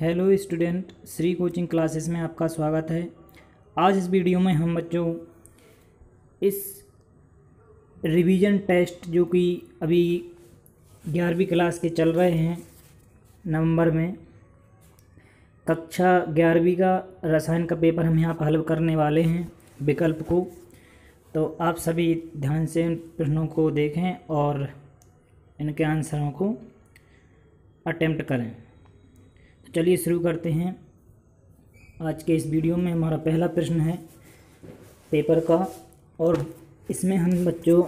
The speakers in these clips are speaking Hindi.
Hello student, Shri coaching classes में आपका स्वागत है। आज इस वीडियो में हम बच्चों इस रिवीजन टेस्ट जो कि अभी 11वीं क्लास के चल रहे हैं नवंबर में, कक्षा 11वीं का रसायन का पेपर हम यहाँ पर हल करने वाले हैं विकल्प को। तो आप सभी ध्यान से इन प्रश्नों को देखें और इनके आंसरों को अटेम्प्ट करें। चलिए शुरू करते हैं। आज के इस वीडियो में हमारा पहला प्रश्न है पेपर का, और इसमें हम बच्चों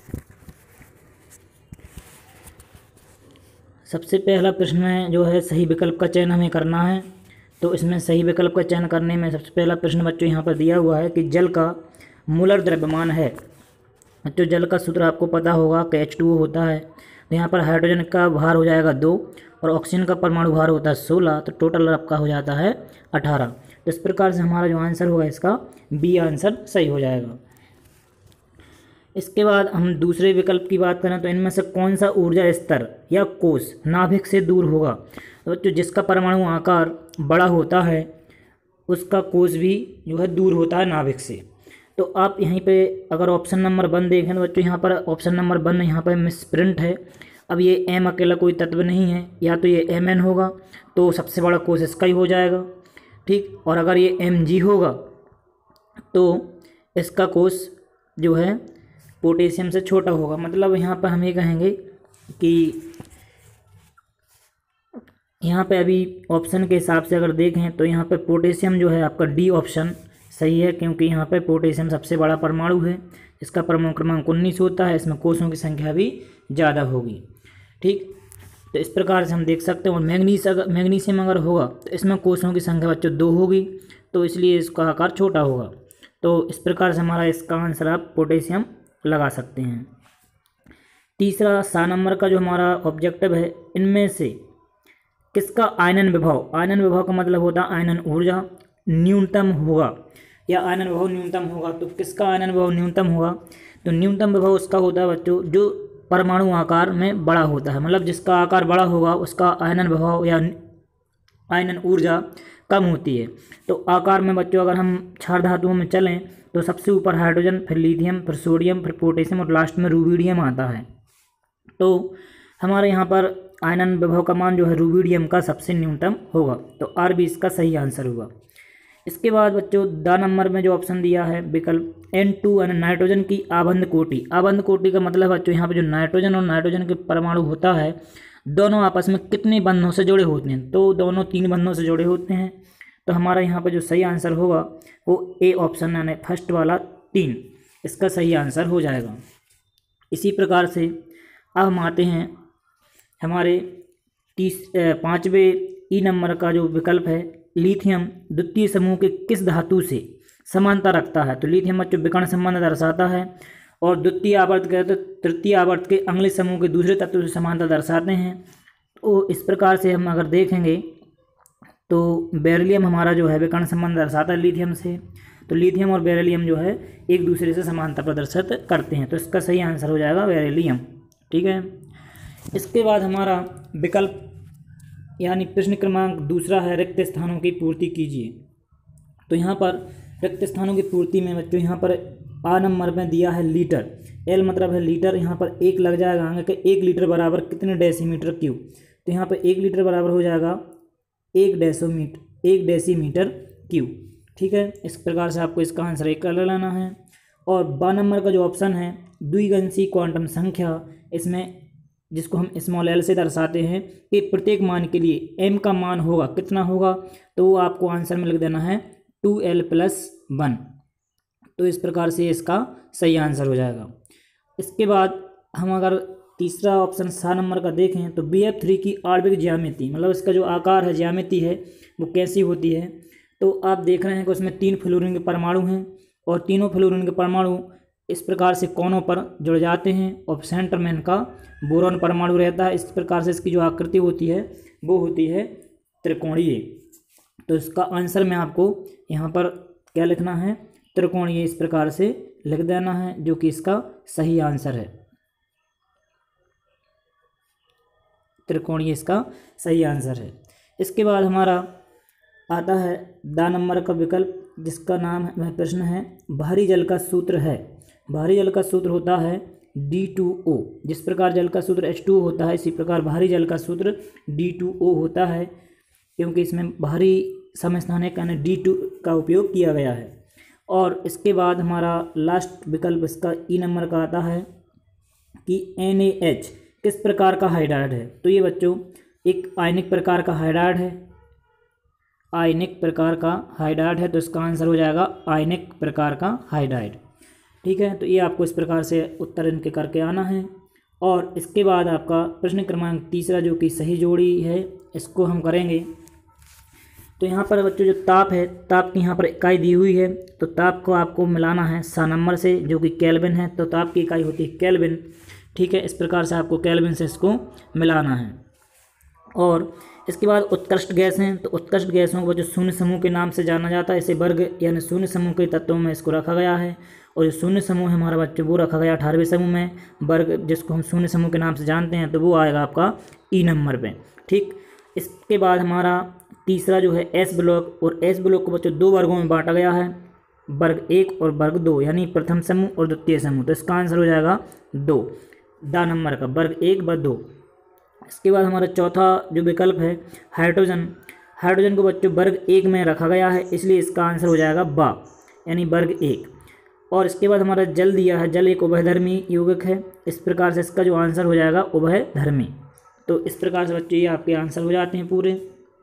सबसे पहला प्रश्न है जो है सही विकल्प का चयन हमें करना है। तो इसमें सही विकल्प का चयन करने में सबसे पहला प्रश्न बच्चों यहाँ पर दिया हुआ है कि जल का मूलर द्रव्यमान है। बच्चों जल का सूत्र आपको पता होगा कि H2O होता है। तो यहाँ पर हाइड्रोजन का भार हो जाएगा 2 और ऑक्सीजन का परमाणु भार होता है 16, तो टोटल आपका हो जाता है 18। तो इस प्रकार से हमारा जो आंसर होगा इसका बी आंसर सही हो जाएगा। इसके बाद हम दूसरे विकल्प की बात करें तो इनमें से कौन सा ऊर्जा स्तर या कोश नाभिक से दूर होगा। तो जो जिसका परमाणु आकार बड़ा होता है उसका कोश भी जो है दूर होता है नाभिक से। तो आप यहीं पे अगर ऑप्शन नंबर 1 देखें तो बच्चों यहाँ पर ऑप्शन नंबर 1 यहाँ पर मिसप्रिंट है। अब ये M अकेला कोई तत्व नहीं है, या तो ये Mn होगा तो सबसे बड़ा कोश इसका ही हो जाएगा, ठीक। और अगर ये Mg होगा तो इसका कोश जो है पोटेशियम से छोटा होगा। मतलब यहाँ पर हम ये कहेंगे कि यहाँ पे अभी ऑप्शन के हिसाब से अगर देखें तो यहाँ पे पोटेशियम जो है आपका डी ऑप्शन सही है, क्योंकि यहाँ पे पोटेशियम सबसे बड़ा परमाणु है। इसका परमाणु क्रमांक 19 होता है, इसमें कोषों की संख्या भी ज़्यादा होगी, ठीक। तो इस प्रकार से हम देख सकते हैं। और मैग्नीशियम अगर होगा तो इसमें कोषों की संख्या बच्चों 2 होगी, तो इसलिए इसका आकार छोटा होगा। तो इस प्रकार से हमारा इसका आंसर आप पोटेशियम लगा सकते हैं। तीसरा 7 नंबर का जो हमारा ऑब्जेक्टिव है, इनमें से किसका आयनन विभव, आयनन विभव का मतलब होता है आयनन ऊर्जा, न्यूनतम होगा या आयनन विभव न्यूनतम होगा। तो किसका आयनन विभव न्यूनतम होगा, तो न्यूनतम विभव उसका होता है बच्चों जो परमाणु आकार में बड़ा होता है। मतलब जिसका आकार बड़ा होगा उसका आयनन विभव या आयनन ऊर्जा कम होती है। तो आकार में बच्चों अगर हम क्षार धातुओं में चलें तो सबसे ऊपर हाइड्रोजन, फिर लिथियम, फिर सोडियम, फिर पोटेशियम और लास्ट में रुबिडियम आता है। तो हमारे यहाँ पर आयनन विभव का मान जो है रुबिडियम का सबसे न्यूनतम होगा। तो आर भी इसका सही आंसर होगा। इसके बाद बच्चों 10 नंबर में जो ऑप्शन दिया है विकल्प N2 यानी नाइट्रोजन की आबंध कोटि। आबंध कोटि का मतलब बच्चों यहाँ पे जो नाइट्रोजन और नाइट्रोजन के परमाणु होता है दोनों आपस में कितने बंधनों से जुड़े होते हैं, तो दोनों 3 बंधनों से जुड़े होते हैं। तो हमारा यहाँ पर जो सही आंसर होगा वो ए ऑप्शन यानी फर्स्ट वाला 3 इसका सही आंसर हो जाएगा। इसी प्रकार से अब हम आते हैं हमारे 5वें ई नंबर का जो विकल्प है, लिथियम द्वितीय समूह के किस धातु से समानता रखता है। तो लिथियम बच्चों विकर्ण संबंध दर्शाता है, और द्वितीय आवर्त के तो तृतीय आवर्त के अगले समूह के दूसरे तत्व से समानता दर्शाते हैं। तो इस प्रकार से हम अगर देखेंगे तो बेरिलियम हमारा जो है विकर्ण संबंध दर्शाता है लिथियम से। तो लिथियम और बेरिलियम जो है एक दूसरे से समानता प्रदर्शित करते हैं। तो इसका सही आंसर हो जाएगा बेरिलियम, ठीक है। इसके बाद हमारा विकल्प यानी प्रश्न क्रमांक दूसरा है रिक्त स्थानों की पूर्ति कीजिए। तो यहाँ पर रिक्त स्थानों की पूर्ति में बच्चों यहाँ पर आ नंबर में दिया है लीटर, एल मतलब है लीटर, यहाँ पर 1 लग जाएगा आगे के 1 लीटर बराबर कितने डेसीमीटर क्यूब। तो यहाँ पर 1 लीटर बराबर हो जाएगा 1 डेसीमीटर क्यूब, ठीक है। इस प्रकार से आपको इसका आंसर 1 कर लेना है। और 12 नंबर का जो ऑप्शन है द्विगंशी क्वांटम संख्या, इसमें जिसको हम स्मॉल एल से दर्शाते हैं कि प्रत्येक मान के लिए m का मान होगा कितना होगा, तो वो आपको आंसर में लिख देना है 2l+1। तो इस प्रकार से इसका सही आंसर हो जाएगा। इसके बाद हम अगर तीसरा ऑप्शन 7 नंबर का देखें तो BF3 की आणविक ज्यामिति, मतलब इसका जो आकार है ज्यामिति है वो कैसी होती है। तो आप देख रहे हैं कि उसमें 3 फ्लोरीन के परमाणु हैं, और तीनों फ्लोरीन के परमाणु इस प्रकार से कोनों पर जुड़ जाते हैं, और सेंटर में इनका बोरॉन परमाणु रहता है। इस प्रकार से इसकी जो आकृति होती है वो होती है त्रिकोणीय। तो इसका आंसर में आपको यहाँ पर क्या लिखना है, त्रिकोणीय, इस प्रकार से लिख देना है, जो कि इसका सही आंसर है। त्रिकोणीय इसका सही आंसर है। इसके बाद हमारा आता है द नंबर का विकल्प, जिसका नाम है, वह प्रश्न है भारी जल का सूत्र है। भारी जल का सूत्र होता है D2O। जिस प्रकार जल का सूत्र H2O होता है, इसी प्रकार भारी जल का सूत्र D2O होता है, क्योंकि इसमें भारी समस्थानिक यानी D2 का उपयोग किया गया है। और इसके बाद हमारा लास्ट विकल्प इसका ई नंबर का आता है कि NaH किस प्रकार का हाइड्राइड है। तो ये बच्चों एक आयनिक प्रकार का हाइड्राइड है, आयनिक प्रकार का हाइड्राइड है, तो इसका आंसर हो जाएगा आयनिक प्रकार का हाइड्राइड। ठीक है, तो ये आपको इस प्रकार से उत्तर इनके करके आना है। और इसके बाद आपका प्रश्न क्रमांक तीसरा जो कि सही जोड़ी है, इसको हम करेंगे। तो यहाँ पर बच्चों जो ताप है, ताप की यहाँ पर इकाई दी हुई है, तो ताप को आपको मिलाना है सा नंबर से जो कि केल्विन है, तो ताप की इकाई होती है केल्विन। ठीक है, इस प्रकार से आपको केल्विन से इसको मिलाना है। और इसके बाद उत्कृष्ट गैस हैं, तो उत्कृष्ट गैसों को जो शून्य समूह के नाम से जाना जाता है, इसे वर्ग यानी शून्य समूह के तत्वों में इसको रखा गया है। और जो शून्य समूह है हमारा बच्चों वो रखा गया 18वें समूह में, वर्ग जिसको हम शून्य समूह के नाम से जानते हैं, तो वो आएगा आपका ई नंबर पे। ठीक, इसके बाद हमारा तीसरा जो है एस ब्लॉक, और एस ब्लॉक को बच्चों दो वर्गों में बांटा गया है, वर्ग 1 और वर्ग 2, यानी प्रथम समूह और द्वितीय समूह। तो इसका आंसर हो जाएगा 2, द नंबर का वर्ग 1 वर्ग 2। इसके बाद हमारा चौथा जो विकल्प है हाइड्रोजन, हाइड्रोजन को बच्चों वर्ग 1 में रखा गया है, इसलिए इसका आंसर हो जाएगा बा, यानी वर्ग 1। और इसके बाद हमारा जल दिया है, जल एक उभयधर्मी यौगिक है, इस प्रकार से इसका जो आंसर हो जाएगा उभयधर्मी। तो इस प्रकार से बच्चों ये आपके आंसर हो जाते हैं पूरे,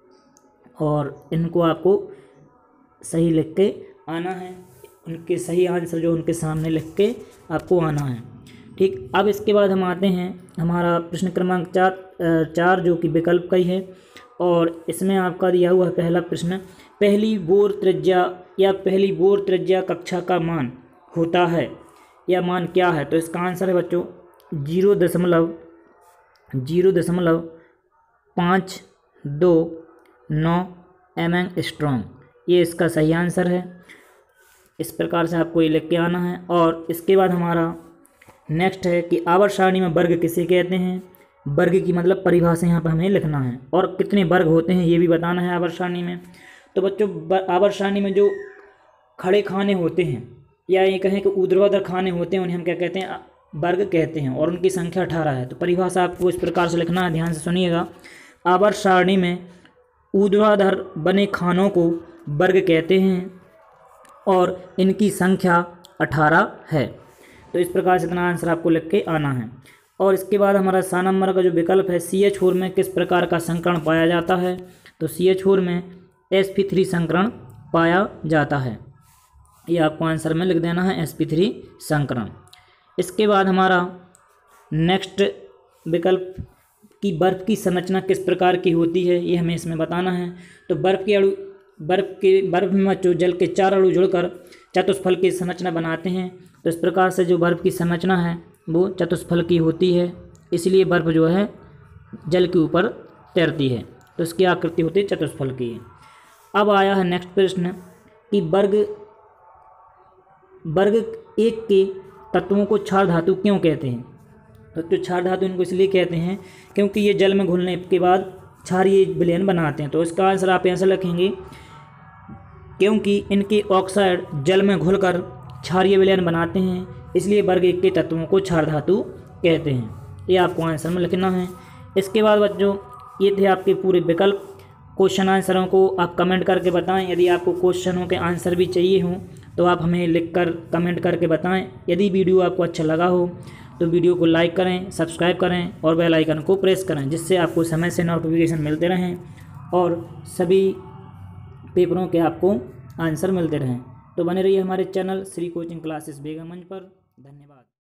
और इनको आपको सही लिख के आना है, उनके सही आंसर जो उनके सामने लिख के आपको आना है। ठीक, अब इसके बाद हम आते हैं हमारा प्रश्न क्रमांक 4 जो कि विकल्प का ही है, और इसमें आपका दिया हुआ है पहला प्रश्न, पहली बोर त्रिज्या या पहली बोर त्रिज्या कक्षा का मान होता है या मान क्या है। तो इसका आंसर है बच्चों 0.529 एंगस्ट्रॉम, ये इसका सही आंसर है। इस प्रकार से आपको ये लिख के आना है। और इसके बाद हमारा नेक्स्ट है कि आवर्त सारणी में वर्ग किसे कहते हैं। वर्ग की मतलब परिभाषा यहाँ पर हमें लिखना है, और कितने वर्ग होते हैं ये भी बताना है आवर्त सारणी में। तो बच्चों आवर्त सारणी में जो खड़े खाने होते हैं, या ये कहें कि ऊर्ध्वाधर खाने होते हैं, उन्हें हम क्या कहते हैं, वर्ग कहते हैं, और उनकी संख्या 18 है। तो परिभाषा आपको इस प्रकार से लिखना है, ध्यान से सुनिएगा। आवर्त सारणी में ऊर्ध्वाधर बने खानों को वर्ग कहते हैं, और इनकी संख्या 18 है। तो इस प्रकार से इतना आंसर आपको लिख के आना है। और इसके बाद हमारा 7 नंबर का जो विकल्प है, CH4 में किस प्रकार का संकरण पाया जाता है। तो CH4 में sp3 संकरण पाया जाता है, ये आपको आंसर में लिख देना है, sp3 संकरण। इसके बाद हमारा नेक्स्ट विकल्प कि बर्फ़ की संरचना किस प्रकार की होती है, ये हमें इसमें बताना है। तो बर्फ़ में जो जल के 4 अणु जुड़कर चतुष्फल की संरचना बनाते हैं। तो इस प्रकार से जो बर्फ़ की संरचना है वो चतुष्फल की होती है, इसलिए बर्फ़ जो है जल के ऊपर तैरती है, तो इसकी आकृति होती है चतुष्फल की। अब आया है नेक्स्ट प्रश्न कि वर्ग 1 के तत्वों को क्षार धातु क्यों कहते हैं। तो क्षार धातु इनको इसलिए कहते हैं क्योंकि ये जल में घुलने के बाद क्षारीय विलयन बनाते हैं। तो इसका आंसर आप ऐसा लिखेंगे, क्योंकि इनके ऑक्साइड जल में घुलकर क्षारीय विलयन बनाते हैं, इसलिए वर्ग 1 के तत्वों को क्षार धातु कहते हैं। ये आपको आंसर में लिखना है। इसके बाद बच्चों ये थे आपके पूरे विकल्प। क्वेश्चन आंसरों को आप कमेंट करके बताएं। यदि आपको क्वेश्चनों के आंसर भी चाहिए हों तो आप हमें लिखकर कमेंट करके बताएं। यदि वीडियो आपको अच्छा लगा हो तो वीडियो को लाइक करें, सब्सक्राइब करें और बेल आइकन को प्रेस करें, जिससे आपको समय से नोटिफिकेशन मिलते रहें और सभी पेपरों के आपको आंसर मिलते रहें। तो बने रहिए हमारे चैनल श्री कोचिंग क्लासेस बेगम मंच पर। धन्यवाद।